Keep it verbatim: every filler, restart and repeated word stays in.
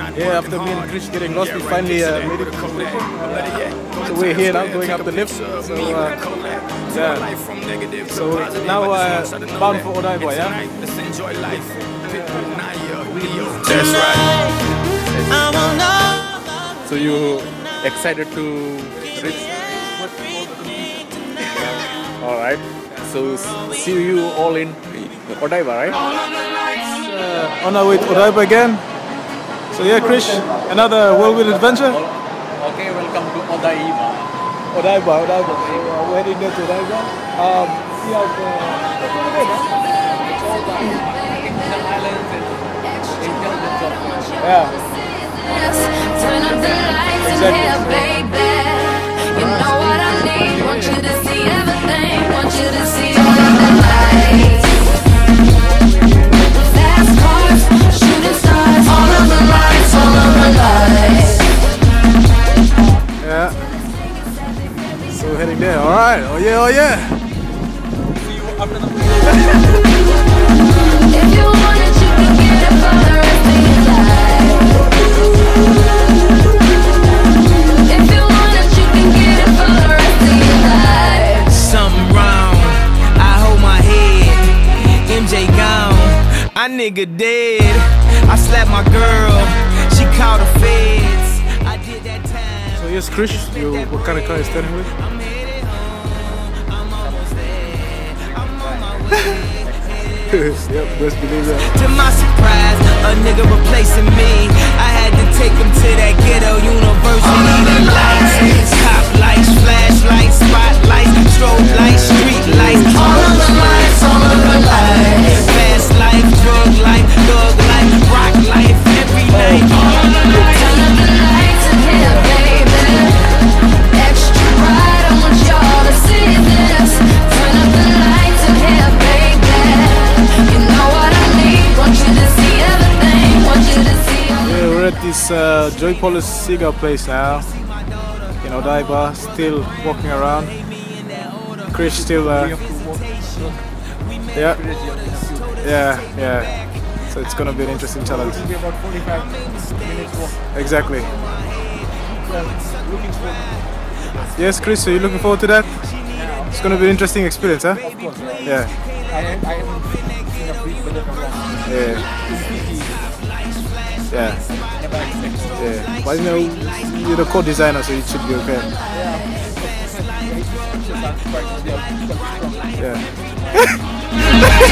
Yeah, after me and Krish getting lost, we finally uh, made it to the station. So we're here now, going up the lift. So uh, yeah. So now uh, bound for Odaiba, yeah? That's right. So you excited to reach? All right. So see you all in Odaiba, right? Uh, on our way to Odaiba again. So yeah, Krish, another whirlwind adventure. Okay, welcome to Odaiba. Odaiba, Odaiba. So uh, we're heading there to Odaiba. Um, we have uh, it's all the Islands and intelligence of yeah. Turn up the lights in here, baby. You know what I need. Want you to see everything. Want you to see all of the lights. Fast cars, shooting stars. All of the lights, all of the lights. Yeah. So we're heading there. All right. Oh yeah. Oh yeah. See you after the If you want it, you can get it for the rest of your life. If you want it, you can get it for the rest of your life. Something wrong, I hold my head. M J gone, I nigga dead. I slapped my girl, she called the feds. I did that time. So yes, Krish, you what kind of car are you standing with? I'm headed home, I'm almost there. I'm on my way. Yep, best believe that. To my surprise, a nigga replacing me. I had to take him to that ghetto university. The lights, cop lights, flashlights, spotlights, strobe lights, street lights. All of the lights, all of the lights. Fast life, drug life, thug life, rock life, every night. All of the lights. Turn up the lights in here, baby. Extra bright, I want y'all to see this. Turn up the lights in here, baby. You know what I need. Want you to see everything. Want you to see. Yeah, we're at this uh, Joy Polish cigar place now in Odaiba. Still walking around. Krish still. Uh, yeah. Yeah. Yeah. So it's gonna be an interesting challenge. It'll be about forty-five minutes walk. Exactly. So, looking forward. Yes, Krish. So you looking forward to that? Yeah, It's gonna be an interesting experience, huh? of course. Yeah. I, I haven't seen a big weather for long. Yeah. Yeah. Never expected. Yeah. But you know, you're the co-designer, so it should be okay. Yeah. Yeah.